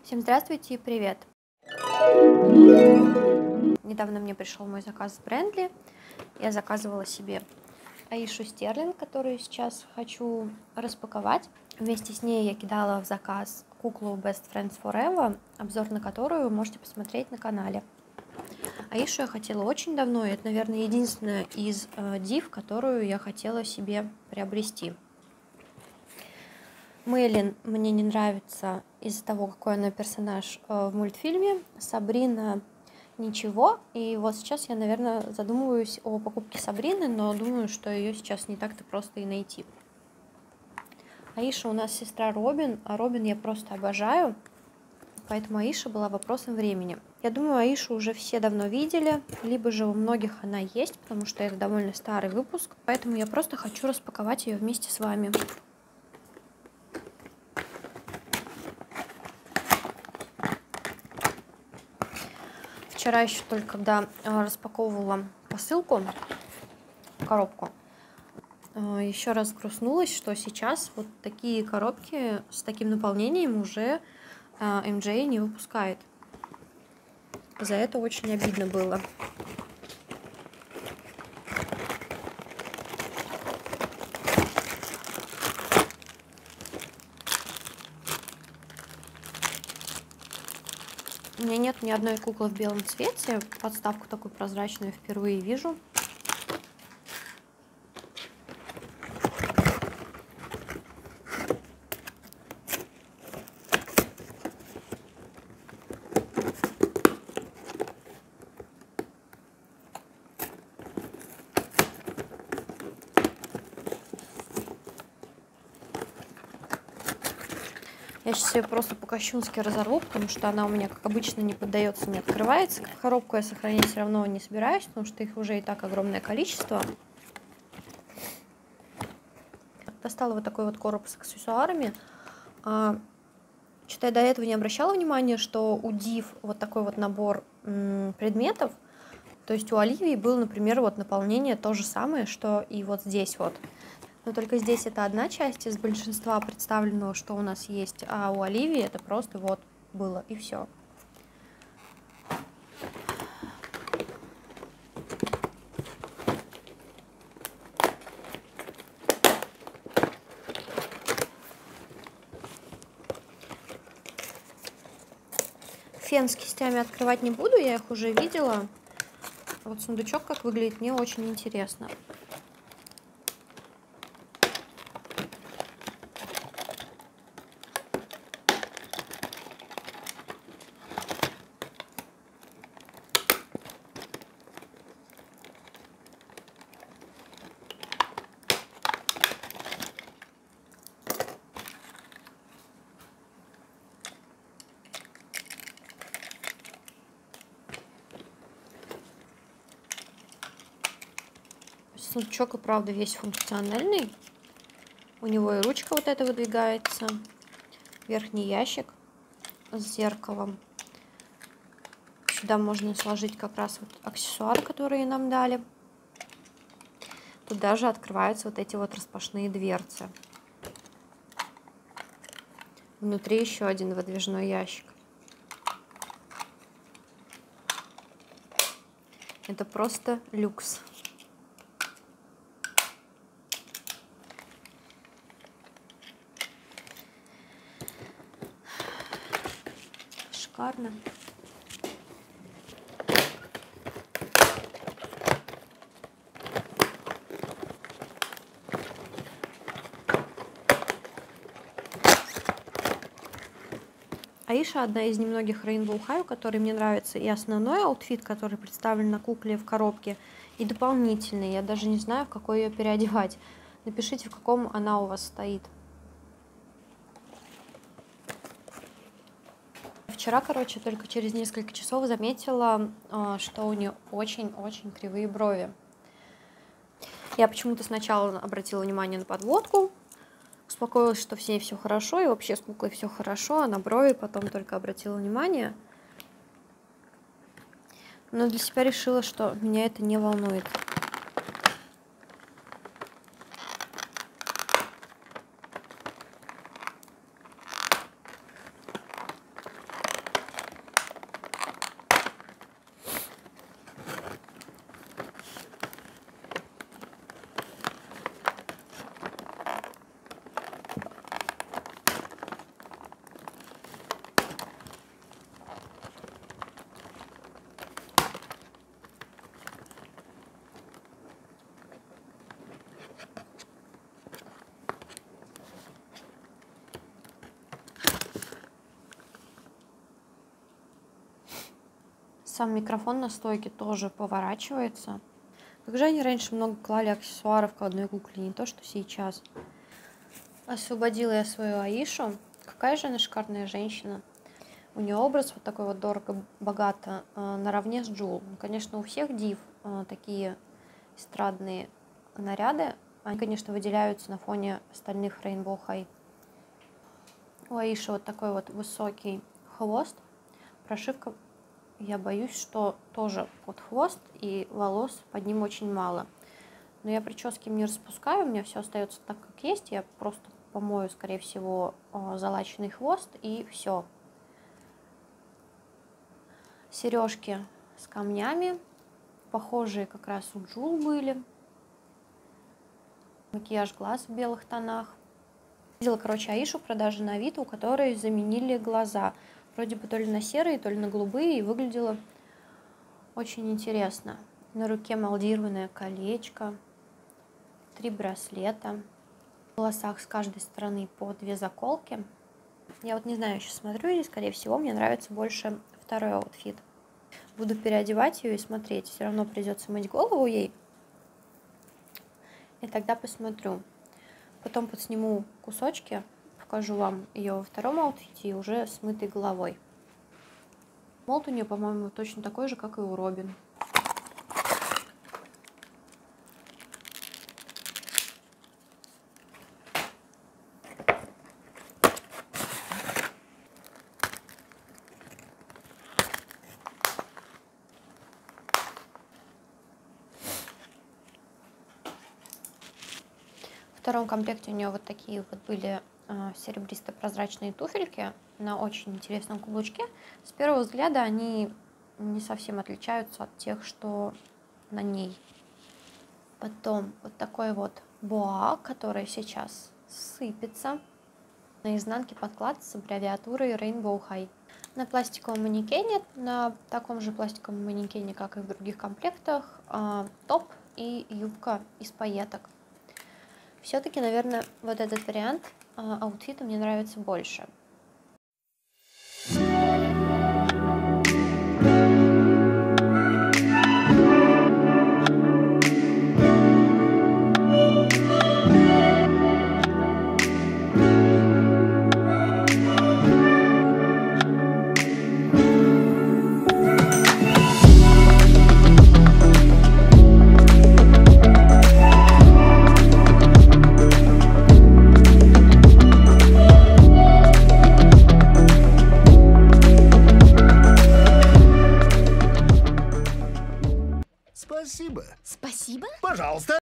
Всем здравствуйте и привет! Недавно мне пришел мой заказ с Брендли. Я заказывала себе Аишу Стерлинг, которую сейчас хочу распаковать. Вместе с ней я кидала в заказ куклу Best Friends Forever, обзор на которую вы можете посмотреть на канале. Аишу я хотела очень давно, и это, наверное, единственная из див, которую я хотела себе приобрести. Мейлин мне не нравится из-за того, какой она персонаж в мультфильме. Сабрина ничего. И вот сейчас я, наверное, задумываюсь о покупке Сабрины, но думаю, что ее сейчас не так-то просто и найти. Аиша у нас сестра Робин, а Робин я просто обожаю, поэтому Аиша была вопросом времени. Я думаю, Аишу уже все давно видели, либо же у многих она есть, потому что это довольно старый выпуск, поэтому я просто хочу распаковать ее вместе с вами. Вчера еще только когда распаковывала посылку, коробку, еще раз грустнулась, что сейчас вот такие коробки с таким наполнением уже MJ не выпускает. За это очень обидно было. У меня нет ни одной куклы в белом цвете. Подставку такую прозрачную впервые вижу. Я сейчас ее просто по-кощунски разорву, потому что она у меня, как обычно, не поддается, не открывается. Коробку я сохранять все равно не собираюсь, потому что их уже и так огромное количество. Достала вот такой вот короб с аксессуарами. Что-то я до этого не обращала внимания, что у Див вот такой вот набор предметов. То есть у Оливии было, например, вот наполнение то же самое, что и вот здесь вот. Но только здесь это одна часть из большинства представленного, что у нас есть, а у Оливии это просто вот было и все. Фен с кистями открывать не буду, я их уже видела. Вот сундучок как выглядит, мне очень интересно. Сундучок и правда весь функциональный. У него и ручка вот эта выдвигается. Верхний ящик с зеркалом. Сюда можно сложить как раз вот аксессуары, которые нам дали. Тут даже открываются вот эти вот распашные дверцы. Внутри еще один выдвижной ящик. Это просто люкс. Шикарно. Аиша одна из немногих Rainbow High, который мне нравится, и основной аутфит, который представлен на кукле в коробке, и дополнительный. Я даже не знаю, в какой ее переодевать. Напишите, в каком она у вас стоит. Вчера, короче, только через несколько часов заметила, что у нее очень-очень кривые брови. Я почему-то сначала обратила внимание на подводку, успокоилась, что с ней все хорошо, и вообще с куклой все хорошо, а на брови потом только обратила внимание. Но для себя решила, что меня это не волнует. Сам микрофон на стойке тоже поворачивается. Как же они раньше много клали аксессуаров к одной кукле, не то что сейчас. Освободила я свою Аишу. Какая же она шикарная женщина. У нее образ вот такой вот дорого-богато, наравне с Джул. Конечно, у всех див такие эстрадные наряды. Они, конечно, выделяются на фоне остальных Rainbow High. У Аиши вот такой вот высокий хвост. Прошивка, я боюсь, что тоже под хвост, и волос под ним очень мало. Но я прически не распускаю, у меня все остается так, как есть. Я просто помою, скорее всего, залаченный хвост, и все. Сережки с камнями, похожие как раз у Джул были. Макияж глаз в белых тонах. Видела, короче, Аишу в продаже на Авито, у которой заменили глаза. Вроде бы то ли на серые, то ли на голубые, и выглядело очень интересно. На руке молдированное колечко, 3 браслета. В волосах с каждой стороны по 2 заколки. Я вот не знаю, сейчас смотрю, и, скорее всего, мне нравится больше второй аутфит. Буду переодевать ее и смотреть. Все равно придется мыть голову ей. И тогда посмотрю. Потом подсниму кусочки, покажу вам ее во втором аутфите и уже с мытой головой. Молд у нее, по-моему, точно такой же, как и у Робин. В втором комплекте у нее вот такие вот были серебристо-прозрачные туфельки на очень интересном каблучке. С первого взгляда они не совсем отличаются от тех, что на ней. Потом вот такой вот боа, который сейчас сыпется. На изнанке подклад с аббревиатурой Rainbow High. На пластиковом манекене, на таком же пластиковом манекене, как и в других комплектах, топ и юбка из пайеток. Все-таки, наверное, вот этот вариант аутфита мне нравится больше.